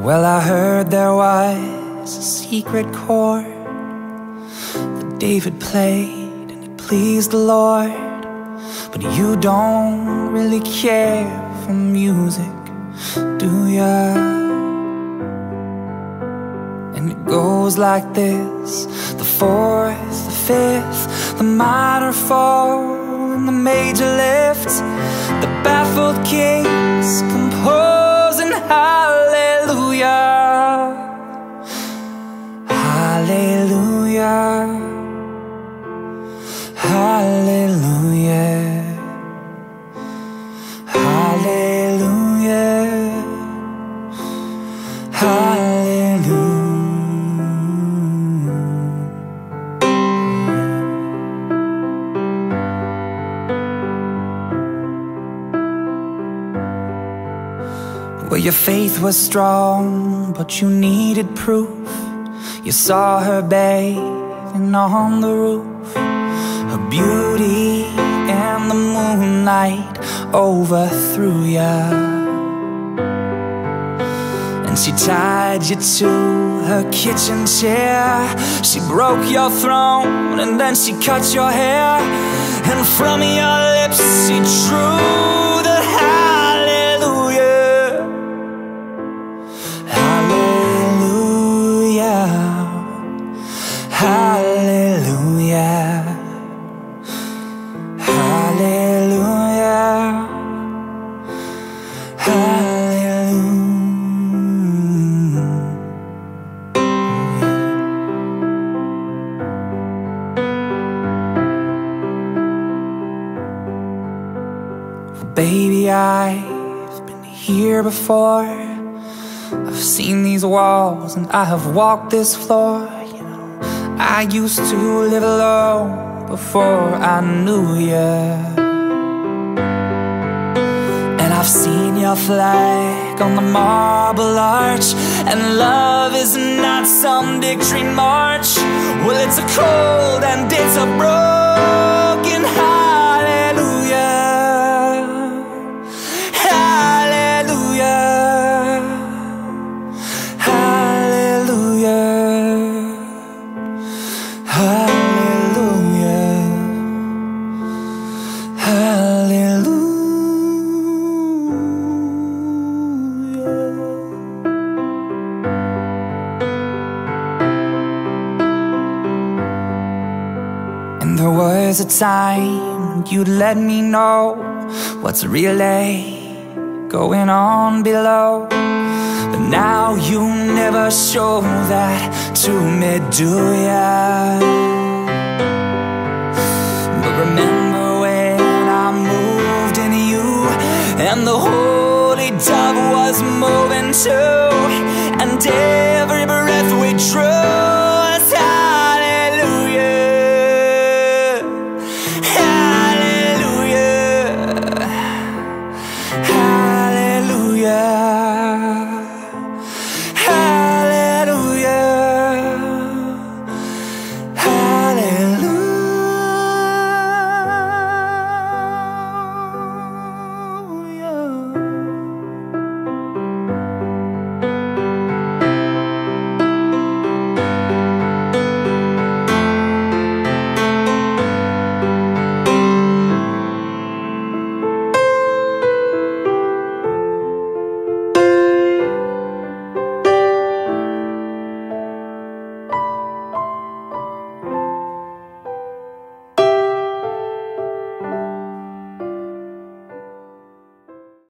Well, I heard there was a secret chord that David played and it pleased the Lord. But you don't really care for music, do ya? And it goes like this: the fourth, the fifth, the minor fall, and the major lift. The baffled kings composing hallelujah, hallelujah, hallelujah, hallelujah, hallelujah. Well, your faith was strong, but you needed proof. You saw her bathing on the roof, her beauty and the moonlight overthrew ya. And she tied you to her kitchen chair. She broke your throne and then she cut your hair. And from your lips she drew the hallelujah, hallelujah, hallelujah, hallelujah, hallelujah. Well, baby, I've been here before. I've seen these walls and I have walked this floor. You know, I used to live alone before I knew ya. And I've seen your flag on the marble arch. And love is not some victory march. Well, it's a cold and it's a broken hallelujah, hallelujah, hallelujah, hallelujah, hallelujah. And there was a time you'd let me know what's really going on below. But now you never show that to me, do ya?